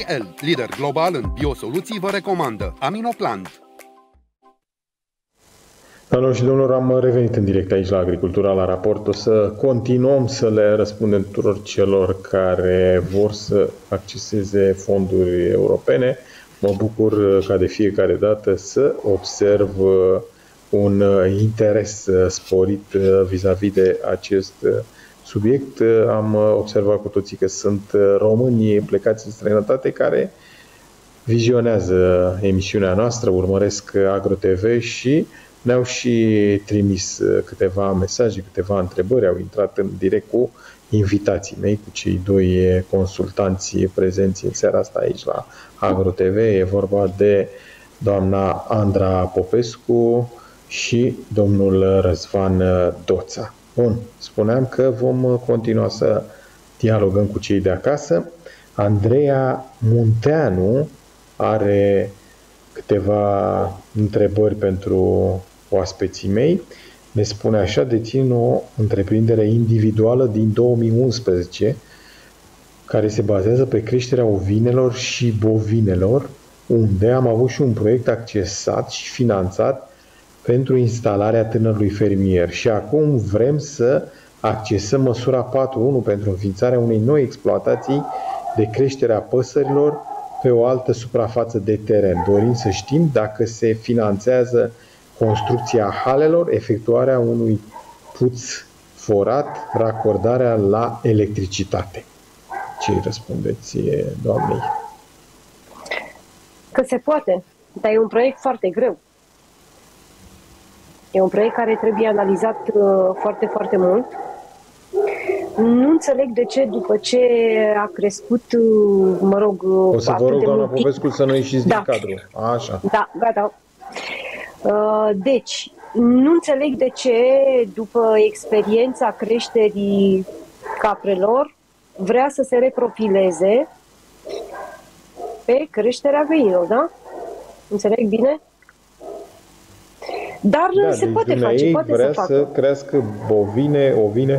ICL, lider global în biosoluții, vă recomandă Aminoplant. Doamnelor și domnilor, am revenit în direct aici la Agricultura la Raport. O să continuăm să le răspundem tuturor celor care vor să acceseze fonduri europene. Mă bucur ca de fiecare dată să observ un interes sporit vis-a-vis de acest subiect. Am observat cu toții că sunt români plecați în străinătate care vizionează emisiunea noastră, urmăresc AgroTV și ne-au și trimis câteva mesaje, câteva întrebări, au intrat în direct cu invitații mei, cu cei doi consultanți prezenți în seara asta aici la AgroTV. E vorba de doamna Andra Popescu și domnul Răzvan Doța. Bun, spuneam că vom continua să dialogăm cu cei de acasă. Andreea Munteanu are câteva întrebări pentru oaspeții mei. Ne spune așa: dețin o întreprindere individuală din 2011 care se bazează pe creșterea ovinelor și bovinelor, unde am avut și un proiect accesat și finanțat pentru instalarea tânărului fermier și acum vrem să accesăm măsura 4.1 pentru înființarea unei noi exploatații de creștere a păsărilor pe o altă suprafață de teren. Dorim să știm dacă se finanțează construcția halelor, efectuarea unui puț forat, racordarea la electricitate. Ce îi răspundeți doamnei? Că se poate, dar e un proiect foarte greu. E un proiect care trebuie analizat foarte, foarte mult. Nu înțeleg de ce, după ce a crescut, mă rog... O să vă rog, doamna Popescu, să nu ieșiți din cadru. Așa. Da, gata. Deci, nu înțeleg de ce, după experiența creșterii caprelor, vrea să se reprofileze pe creșterea găinilor, da? Înțeleg bine? Dar da, se deci poate face, poate vrea să facă. să crească bovine, ovine.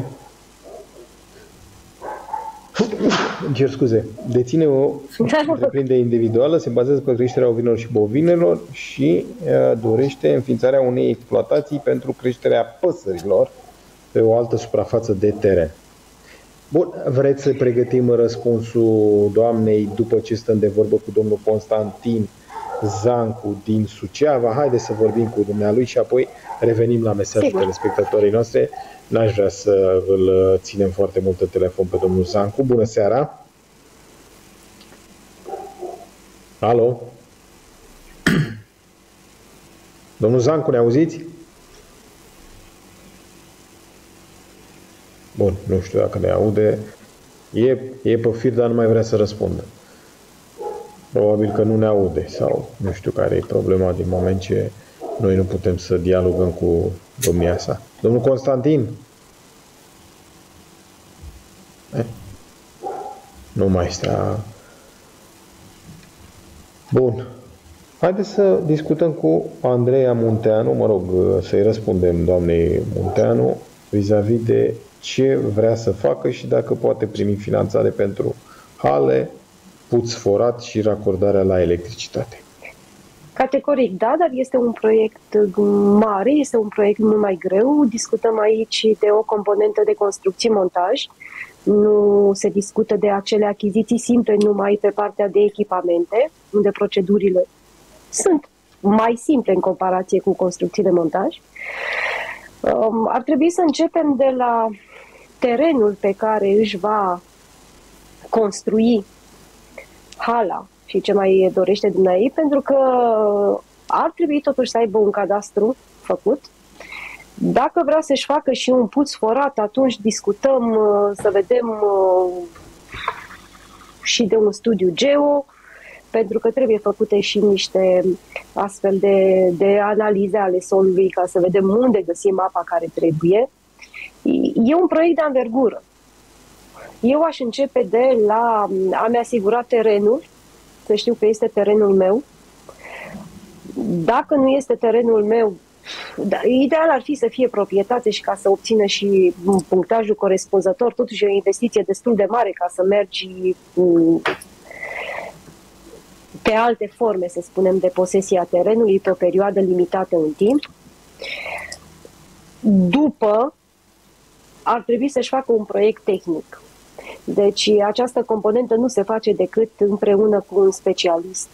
Îmi cer scuze. Deține o întreprindere individuală, se bazează pe creșterea ovinelor și bovinelor și dorește înființarea unei exploatații pentru creșterea păsărilor pe o altă suprafață de teren. Bun, vreți să pregătim răspunsul doamnei după ce stăm de vorbă cu domnul Constantin Zancu din Suceava? Haideți să vorbim cu dumnealui și apoi revenim la mesajul telespectatorii noastre. N-aș vrea să îl ținem foarte mult în telefon pe domnul Zancu. Bună seara! Alo? Domnul Zancu, ne auziți? Bun, nu știu dacă ne aude. E pe fir, dar nu mai vrea să răspundă. Probabil că nu ne aude sau nu știu care e problema din moment ce noi nu putem să dialogăm cu domnia sa. Domnul Constantin? Nu mai stă. Bun. Haideți să discutăm cu Andreea Munteanu, mă rog, să-i răspundem doamnei Munteanu vis-a-vis de ce vrea să facă și dacă poate primi finanțare pentru hale, puț forat și racordarea la electricitate. Categoric, da, dar este un proiect mare, este un proiect mult mai greu. Discutăm aici de o componentă de construcție-montaj. Nu se discută de acele achiziții simple numai pe partea de echipamente, unde procedurile sunt mai simple în comparație cu construcții-montaj. Ar trebui să începem de la terenul pe care își va construi hala și ce mai dorește dumneavoastră, pentru că ar trebui totuși să aibă un cadastru făcut. Dacă vrea să-și facă și un puț forat, atunci discutăm să vedem și de un studiu geo, pentru că trebuie făcute și niște astfel de analize ale solului ca să vedem unde găsim apa care trebuie. E un proiect de anvergură. Eu aș începe de la a-mi asigura terenul, să știu că este terenul meu. Dacă nu este terenul meu, ideal ar fi să fie proprietate și ca să obțină și punctajul corespunzător. Totuși e o investiție destul de mare ca să mergi pe alte forme, să spunem, de posesia terenului pe o perioadă limitată în timp. După, ar trebui să-și facă un proiect tehnic. Deci această componentă nu se face decât împreună cu un specialist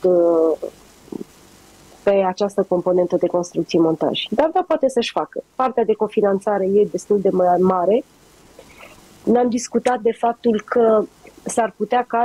pe această componentă de construcții-montaj. Dar da, poate să-și facă. Partea de cofinanțare e destul de mare. Ne-am discutat de faptul că s-ar putea ca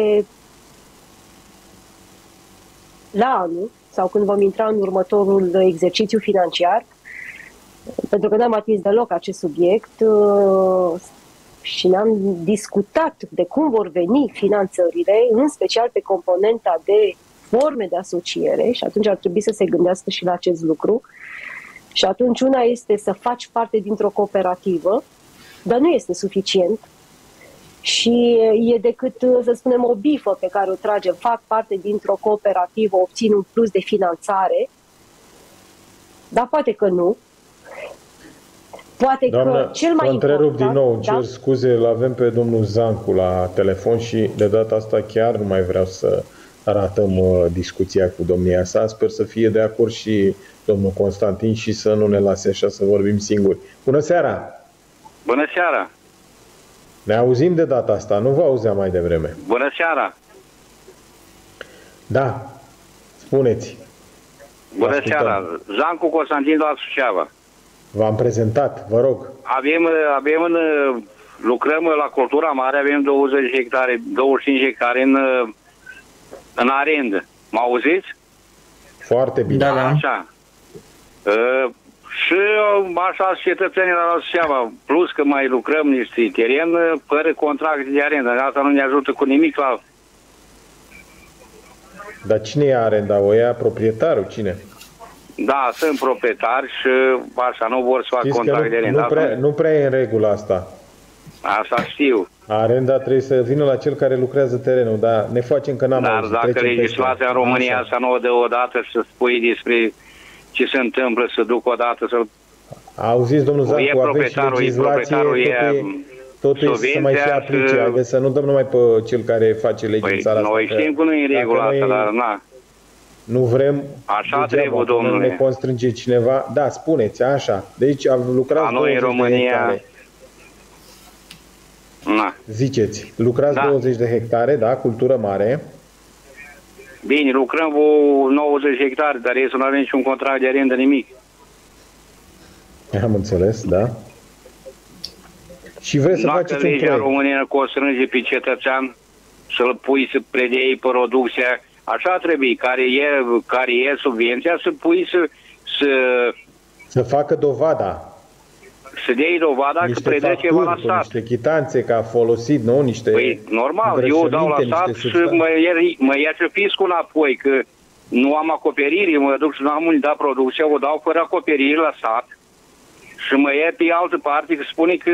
la anul, sau când vom intra în următorul exercițiu financiar, pentru că n-am atins deloc acest subiect și ne-am discutat de cum vor veni finanțările, în special pe componenta de forme de asociere, și atunci ar trebui să se gândească și la acest lucru. Și atunci una este să faci parte dintr-o cooperativă, dar nu este suficient și e decât, să spunem, o bifă pe care o tragem. Fac parte dintr-o cooperativă, obțin un plus de finanțare, dar poate că nu. Poate Doamnă, că cel mai întrerup important... din nou, îmi cer scuze, îl avem pe domnul Zancu la telefon și de data asta chiar nu mai vreau să ratăm discuția cu domnia sa. Sper să fie de acord și domnul Constantin și să nu ne lase așa să vorbim singuri. Bună seara! Bună seara! Ne auzim de data asta, nu vă auzeam mai devreme. Bună seara! Da, spuneți. Bună seara! Zancu Constantin de la Suceava. V-am prezentat, vă rog. Lucrăm la cultura mare, avem 20 hectare, 25 hectare în arendă. Mă auziți? Foarte bine. Da, da. Așa. Și așa cetățenii la Suceava, plus că mai lucrăm niște teren fără contract de arendă. Asta nu ne ajută cu nimic la... Dar cine e arenda? O ia proprietarul? Cine? Da, sunt proprietari și așa, nu vor să fac contract de arendă. Nu prea e în regulă asta. Asta știu. Arenda trebuie să vină la cel care lucrează terenul, dar ne facem că n-am auzit. Dar dacă legislația în România asta nu o dă odată să spui despre ce se întâmplă, să duc odată să... Auziți, domnul Zancu, aveți și legislație, totul să mai se aplice. Haideți să nu dăm numai pe cel care face legea în țara asta. Noi știm că nu e în regulă asta, dar na. Nu vrem... Așa trebuie, domnule. Ne constrânge cineva. Da, spuneți, așa. Deci lucrați 20 în România... de hectare. Na. Ziceți, lucrați 20 de hectare, da, cultură mare. Bine, lucrăm cu 90 hectare, dar ei să nu avem niciun contract de arendă, nimic. Am înțeles, da. Și vreți să faceți un proiect. Dacă legea România constrânge pe cetățean să-l pui să predei producția, așa trebuie, care e subvenția, să pui să facă dovada. Să dea dovada că predă ceva la stat. Niște chitanțe că a folosit, nu? Niște... Păi, normal, eu dau la stat și mă ia și fiscul înapoi, că nu am acoperire, mă duc și nu am unde da producția, o dau fără acoperire la stat și mă ia pe altă parte, că spune că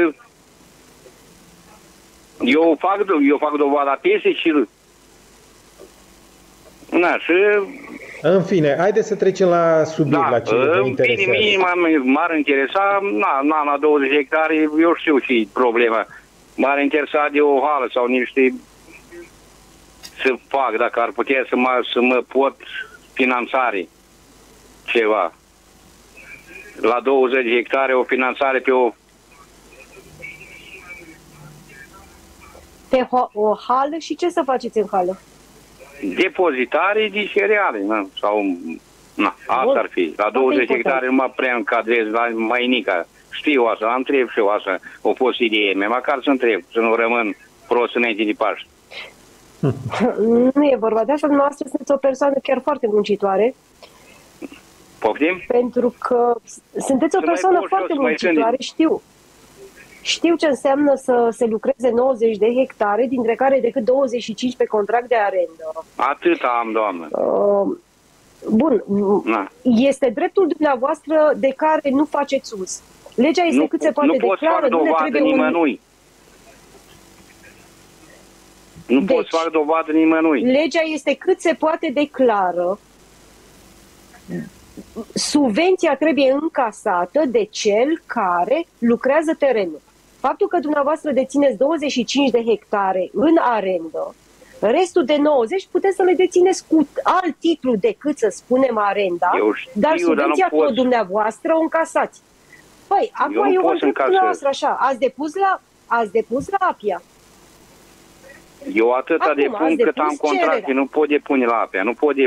eu fac dovada peste și... Na, și... În fine, haideți să trecem la subiect, la ce vă interesează. În fine, m-ar interesa, la 20 hectare, eu știu ce problema. M-ar interesa de o hală sau niște să fac, dacă ar putea să mă pot finanțare ceva. La 20 hectare o finanțare pe o... Pe o hală și ce să faceți în hală? Depozitare de cereale, asta ar fi. La 20 hectare nu mă prea încadrez la Mainika. Știu asta, am întreb și eu asta, o fost idee mea, măcar să întreb, să nu rămân prost înainte de Paști. Nu e vorba de asta, dumneavoastră sunteți o persoană chiar foarte muncitoare. Poftim? Pentru că sunteți o persoană foarte muncitoare, știu ce înseamnă să se lucreze 90 de hectare, dintre care decât 25 pe contract de arendă. Atât am, doamnă. Bun. Este dreptul dumneavoastră de care nu faceți uz. Legea este cât se poate de clară. Nu pot să fac dovadă nimănui. Nu pot să fac dovadă nimănui. Legea este cât se poate de clară. Subvenția trebuie încasată de cel care lucrează terenul. Faptul că dumneavoastră dețineți 25 de hectare în arendă Restul de 90 puteți să le dețineți cu alt titlu decât să spunem arenda, dar subvenția tot dumneavoastră o încasați. Păi, acum eu vă întreb dumneavoastră așa, ați depus la APIA? Eu atâta depun cât am contracte, nu pot depune la APIA,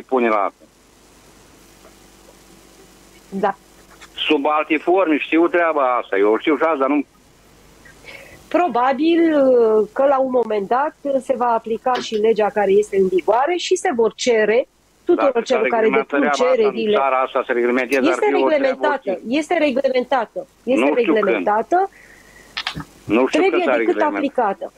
Da. Sub alte forme, știu treaba asta, eu știu și asta, dar nu... Probabil că la un moment dat se va aplica și legea care este în vigoare și se vor cere tuturor celor care depun cererile. Asta se reglementează, este reglementată. Trebuie decât aplicată.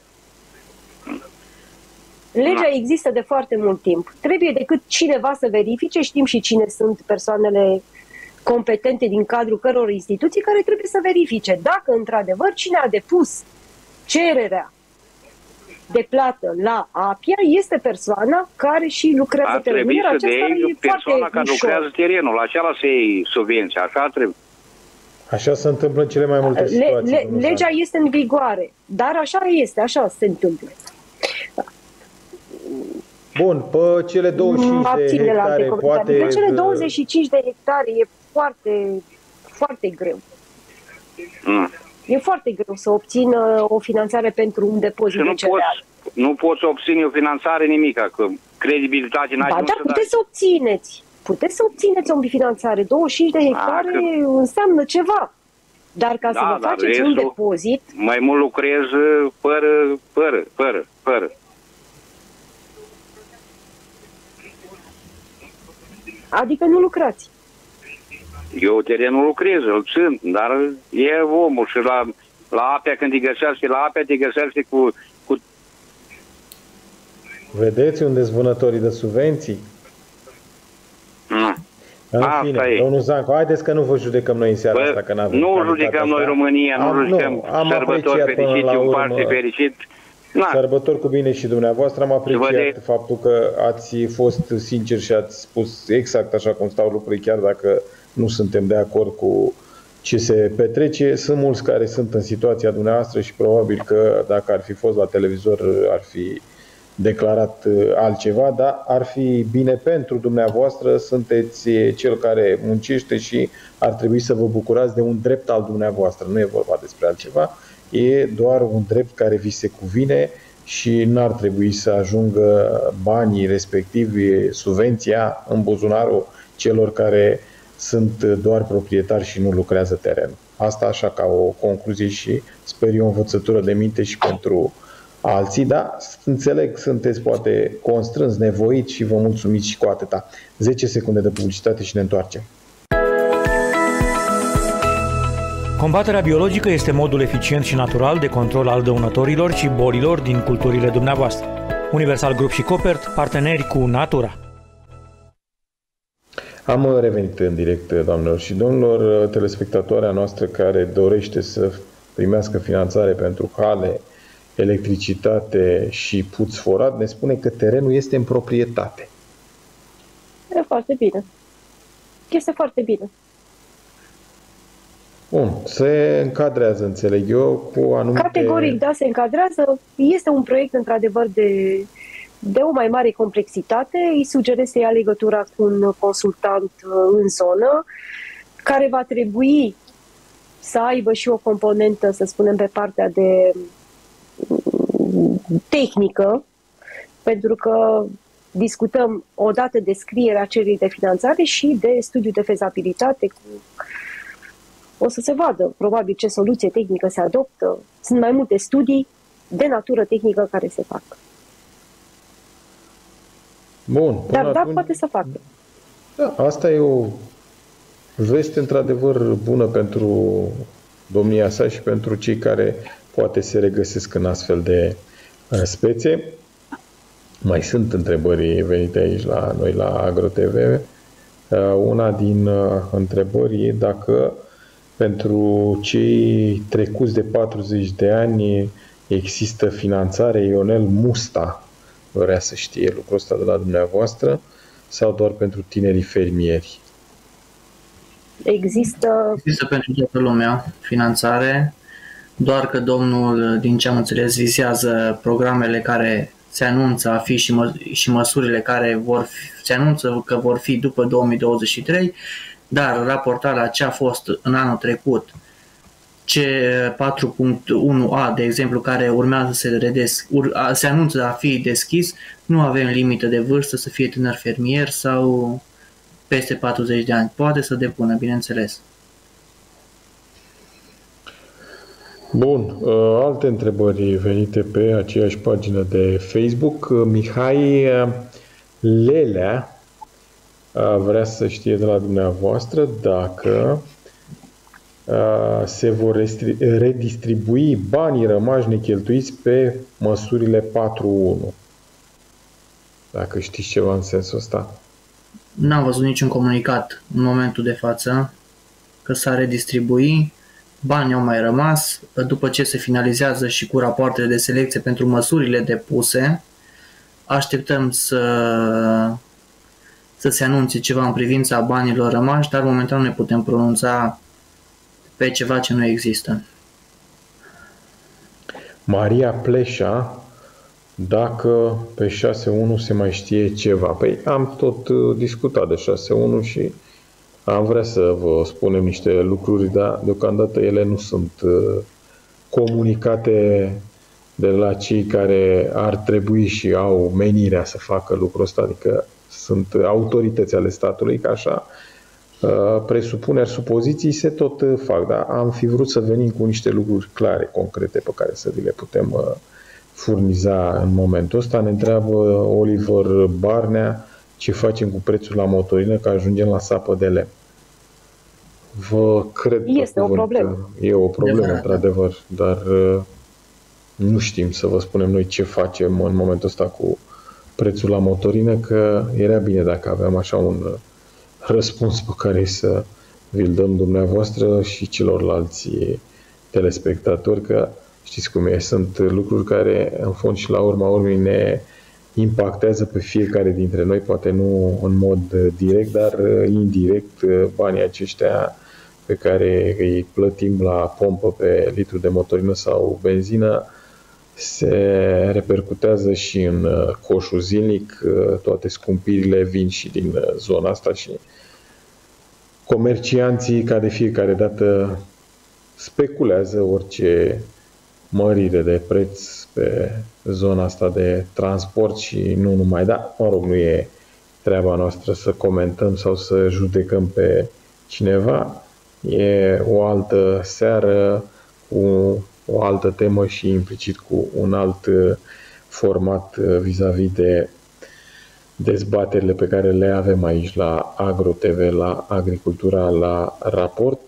Legea există de foarte mult timp. Trebuie decât cineva să verifice, știm și cine sunt persoanele competente din cadrul căror instituții care trebuie să verifice dacă într-adevăr cine a depus cererea de plată la APIA este persoana care și lucrează terenul. Ar trebui să persoana care lucrează terenul, acela să iei subvenția, așa trebuie. Așa se întâmplă în cele mai multe situații. Legea este în vigoare, dar așa este, așa se întâmplă. Bun, pe cele 25 de hectare poate... Pe cele 25 de hectare e foarte, foarte greu. E foarte greu să obțină o finanțare pentru un depozit de cereale. Nu poți obține o finanțare nimica, că credibilitate n-ai. Ba da, puteți să obțineți. Puteți să obțineți o finanțare. 25 de hectare înseamnă ceva. Dar ca să vă faceți un depozit... Mai mult lucrez fără. Adică nu lucrați. Eu terenul lucrez, îl țin, dar e omul și la APIA când te găsește, te găsește cu... Vedeți unde sunt vânătorii de subvenții? În fine, domnul Zancu, haideți că nu vă judecăm noi în seara asta, că n-avem. Nu judecăm noi România, nu judecăm sărbători fericite, un Paște fericit. Sărbători cu bine și dumneavoastră. Am apreciat faptul că ați fost sinceri și ați spus exact așa cum stau lucrurile, chiar dacă nu suntem de acord cu ce se petrece. Sunt mulți care sunt în situația dumneavoastră și probabil că dacă ar fi fost la televizor ar fi declarat altceva, dar ar fi bine pentru dumneavoastră. Sunteți cel care muncește și ar trebui să vă bucurați de un drept al dumneavoastră. Nu e vorba despre altceva. E doar un drept care vi se cuvine și n-ar trebui să ajungă banii respectivi, subvenția, în buzunarul celor care sunt doar proprietari și nu lucrează terenul. Asta așa ca o concluzie și sper eu o învățătură de minte și pentru alții, dar înțeleg, sunteți poate constrâns, nevoiți și vă mulțumiți și cu atâta. 10 secunde de publicitate și ne întoarcem. Combaterea biologică este modul eficient și natural de control al dăunătorilor și bolilor din culturile dumneavoastră. Universal Group și Copert, parteneri cu natura. Am revenit în direct, doamnelor și domnilor. Telespectatoarea noastră care dorește să primească finanțare pentru hale, electricitate și puț forat ne spune că terenul este în proprietate. E foarte bine. Este foarte bine. Bun, se încadrează, înțeleg eu, cu anumite... Categoric, da, se încadrează. Este un proiect, într-adevăr, de o mai mare complexitate. Îi sugerez să ia legătura cu un consultant în zonă, care va trebui să aibă și o componentă, să spunem, pe partea de tehnică, pentru că discutăm odată de scrierea cererii de finanțare și de studiu de fezabilitate cu... O să se vadă, probabil, ce soluție tehnică se adoptă. Sunt mai multe studii de natură tehnică care se fac. Bun. Dar da, poate să facă. Da, asta e o veste într-adevăr bună pentru domnia sa și pentru cei care poate se regăsesc în astfel de spețe. Mai sunt întrebări venite aici la noi la AgroTV. Una din întrebări e dacă pentru cei trecuți de 40 de ani există finanțare. Ionel Musta vrea să știe lucrul ăsta de la dumneavoastră sau doar pentru tinerii fermieri? Există pentru toată lumea finanțare, doar că domnul, din ce am înțeles, vizează programele care se anunță a fi și măsurile care se anunță că vor fi după 2023, dar raportarea ce a fost în anul trecut, C4.1a, de exemplu, care urmează să se anunță a fi deschis, nu avem limită de vârstă să fie tânăr fermier sau peste 40 de ani. Poate să depună, bineînțeles. Bun, alte întrebări venite pe aceeași pagină de Facebook. Mihai Lelea vrea să știe de la dumneavoastră dacă se vor redistribui banii rămași necheltuiți pe măsurile 4.1. Dacă știți ceva în sensul ăsta. N-am văzut niciun comunicat în momentul de față că s-a redistribuit. Banii au mai rămas. După ce se finalizează și cu rapoartele de selecție pentru măsurile depuse, așteptăm să se anunțe ceva în privința banilor rămași, dar momentan nu ne putem pronunța pe ceva ce nu există. Maria Pleșa, dacă pe 6.1 se mai știe ceva. Păi am tot discutat de 6.1 și am vrea să vă spunem niște lucruri, dar deocamdată ele nu sunt comunicate de la cei care ar trebui și au menirea să facă lucrul ăsta, adică sunt autorități ale statului, ca așa presupuneri, supoziții se tot fac, dar am fi vrut să venim cu niște lucruri clare, concrete, pe care să vi le putem furniza în momentul ăsta. Ne întreabă Oliver Barnea ce facem cu prețul la motorină, că ajungem la sapă de lemn. Vă cred este o problemă. E o problemă, într-adevăr, dar nu știm să vă spunem noi ce facem în momentul ăsta cu prețul la motorină, că era bine dacă aveam așa un răspuns pe care să vi-l dăm dumneavoastră și celorlalți telespectatori, că știți cum e, sunt lucruri care în fond și la urma urmei ne impactează pe fiecare dintre noi, poate nu în mod direct, dar indirect. Banii aceștia pe care îi plătim la pompă pe litru de motorină sau benzină se repercutează și în coșul zilnic. Toate scumpirile vin și din zona asta și comercianții, ca de fiecare dată, speculează orice mărire de preț pe zona asta de transport și nu numai. Da, mă rog, nu e treaba noastră să comentăm sau să judecăm pe cineva. E o altă seară cu o altă temă și implicit cu un alt format vis-a-vis de dezbaterile pe care le avem aici la AgroTV, la Agricultura la Raport.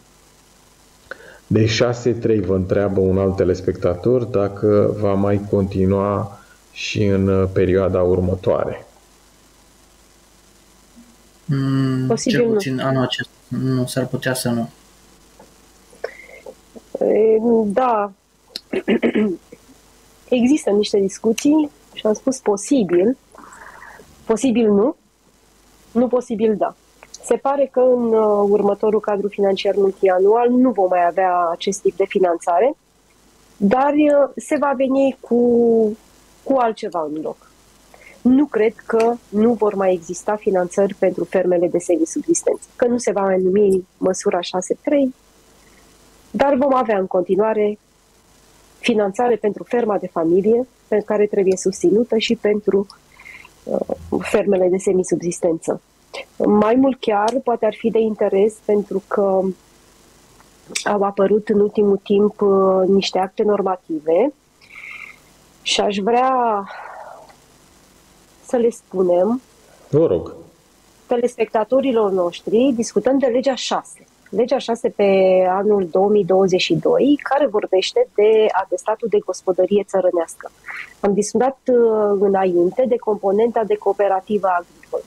De 6.3 vă întreabă un alt telespectator dacă va mai continua și în perioada următoare. Posibil cel puțin anul acesta nu s-ar putea să nu. Da, există niște discuții și am spus posibil, posibil nu posibil da. Se pare că în următorul cadru financiar multianual nu vom mai avea acest tip de finanțare, dar se va veni cu altceva în loc. Nu cred că nu vor mai exista finanțări pentru fermele de semisubzistență, că nu se va mai numi măsura 6.3, dar vom avea în continuare finanțare pentru ferma de familie, pe care trebuie susținută, și pentru fermele de semisubzistență. Mai mult chiar, poate ar fi de interes, pentru că au apărut în ultimul timp niște acte normative și aș vrea să le spunem, vă rog, telespectatorilor noștri. Discutăm de legea 6. Legea 6 pe anul 2022, care vorbește de atestatul de gospodărie țărănească. Am discutat înainte de componenta de cooperativă agricolă.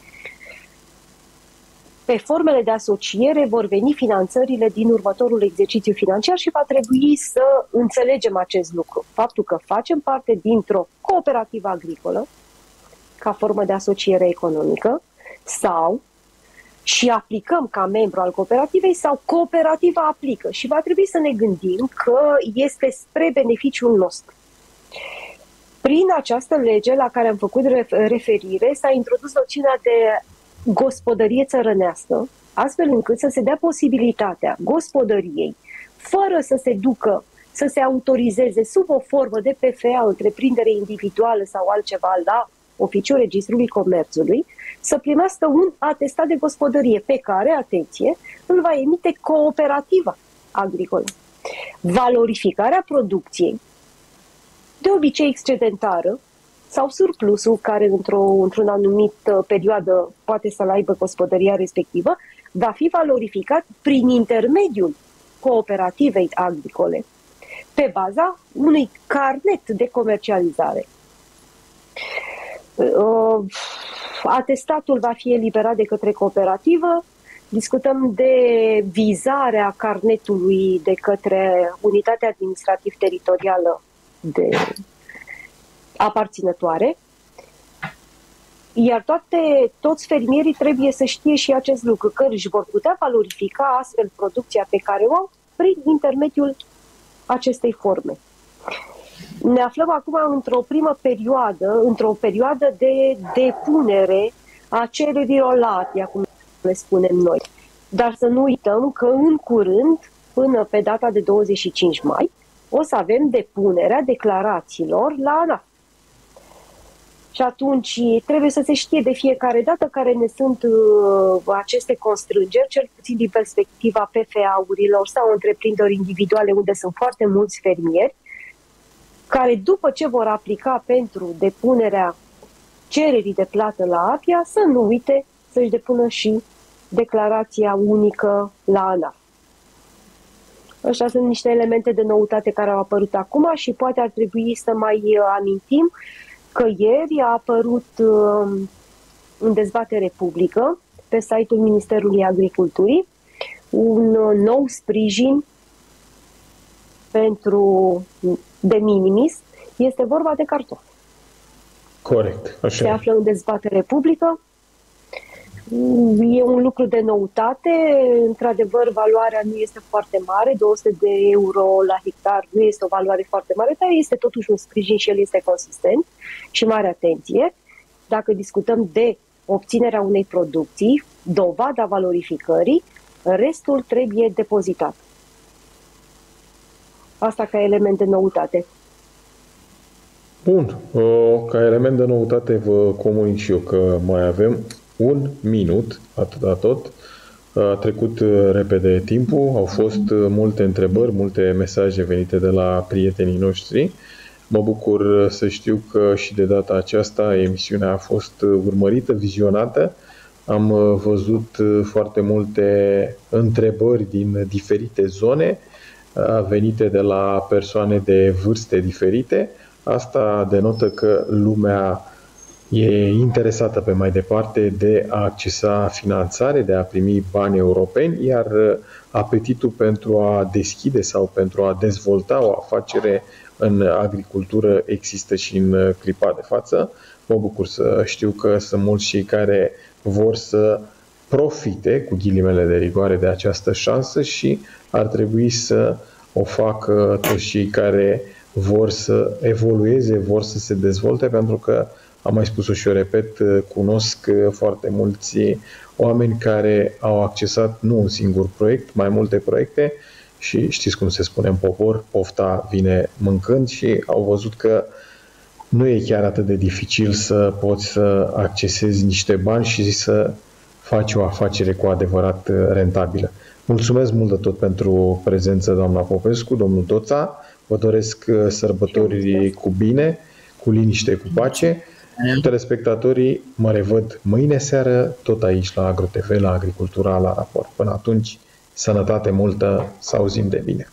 Pe formele de asociere vor veni finanțările din următorul exercițiu financiar și va trebui să înțelegem acest lucru. Faptul că facem parte dintr-o cooperativă agricolă, ca formă de asociere economică, sau și aplicăm ca membru al cooperativei, sau cooperativa aplică. Și va trebui să ne gândim că este spre beneficiul nostru. Prin această lege la care am făcut referire, s-a introdus noțiunea de gospodărie țărănească, astfel încât să se dea posibilitatea gospodăriei, fără să se ducă, să se autorizeze sub o formă de PFA, întreprindere individuală sau altceva, la Oficiul Registrului Comerțului, să primească un atestat de gospodărie pe care, atenție, îl va emite cooperativa agricolă. Valorificarea producției, de obicei excedentară, sau surplusul care într-un anumit perioadă poate să-l aibă gospodăria respectivă, va fi valorificat prin intermediul cooperativei agricole, pe baza unui carnet de comercializare. Atestatul va fi eliberat de către cooperativă. Discutăm de vizarea carnetului de către unitatea administrativ-teritorială de aparținătoare, iar toți fermierii trebuie să știe și acest lucru, că își vor putea valorifica astfel producția pe care o au prin intermediul acestei forme. Ne aflăm acum într-o perioadă de depunere a cererilor la APIA, cum le spunem noi. Dar să nu uităm că în curând, până pe data de 25 mai, o să avem depunerea declarațiilor la ANAF. Și atunci trebuie să se știe de fiecare dată care ne sunt aceste constrângeri, cel puțin din perspectiva PFA-urilor sau întreprinderi individuale unde sunt foarte mulți fermieri, care după ce vor aplica pentru depunerea cererii de plată la APIA, să nu uite să-și depună și declarația unică la ANAF. Așa sunt niște elemente de noutate care au apărut acum și poate ar trebui să mai amintim că ieri a apărut în dezbatere publică pe site-ul Ministerului Agriculturii un nou sprijin pentru de minimis. Este vorba de cartofi. Corect. Așa. Se află în dezbatere publică. E un lucru de noutate. Într-adevăr, valoarea nu este foarte mare. 200 de euro la hectar nu este o valoare foarte mare, dar este totuși un sprijin și el este consistent. Și mare atenție, dacă discutăm de obținerea unei producții, dovada valorificării, restul trebuie depozitat. Asta ca element de noutate. Bun. Ca element de noutate vă comunic și eu că mai avem un minut, atâta tot. A trecut repede timpul, au fost multe întrebări, multe mesaje venite de la prietenii noștri. Mă bucur să știu că și de data aceasta emisiunea a fost urmărită, vizionată. Am văzut foarte multe întrebări din diferite zone, venite de la persoane de vârste diferite. Asta denotă că lumea e interesată pe mai departe de a accesa finanțare, de a primi bani europeni, iar apetitul pentru a deschide sau pentru a dezvolta o afacere în agricultură există și în clipa de față. Mă bucur să știu că sunt mulți cei care vor să profite, cu ghilimele de rigoare, de această șansă și ar trebui să o facă toți cei care vor să evolueze, vor să se dezvolte, pentru că, am mai spus-o și eu repet, cunosc foarte mulți oameni care au accesat nu un singur proiect, mai multe proiecte și știți cum se spune în popor, pofta vine mâncând și au văzut că nu e chiar atât de dificil să poți să accesezi niște bani și să faci o afacere cu adevărat rentabilă. Mulțumesc mult de tot pentru prezență, doamna Popescu, domnul Toța. Vă doresc sărbători cu bine, cu liniște, cu pace. Telespectatorii mă revăd mâine seară, tot aici la AgroTV, la Agricultura la Raport. Până atunci, sănătate multă, să auzim de bine!